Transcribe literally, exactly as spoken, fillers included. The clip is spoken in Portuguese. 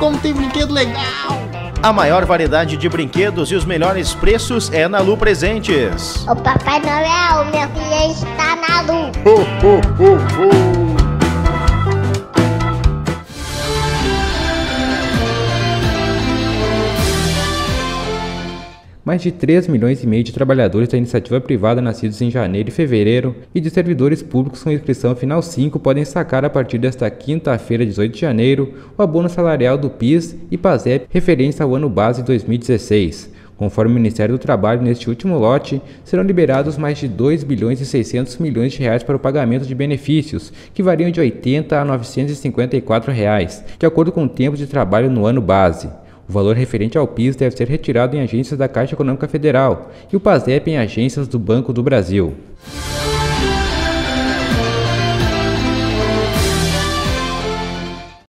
como tem brinquedo legal! A maior variedade de brinquedos e os melhores preços é na Lu Presentes. O Papai Noel, meu filho está na Lu. Ho, ho, ho, ho. Mais de três milhões e meio de trabalhadores da iniciativa privada nascidos em janeiro e fevereiro e de servidores públicos com inscrição final cinco podem sacar a partir desta quinta-feira, dezoito de janeiro, o abono salarial do PIS e PASEP referente ao ano base dois mil e dezesseis. Conforme o Ministério do Trabalho, neste último lote, serão liberados mais de dois bilhões e seiscentos milhões de reais para o pagamento de benefícios, que variam de oitenta a novecentos e cinquenta e quatro reais, de acordo com o tempo de trabalho no ano base. O valor referente ao PIS deve ser retirado em agências da Caixa Econômica Federal e o PASEP em agências do Banco do Brasil.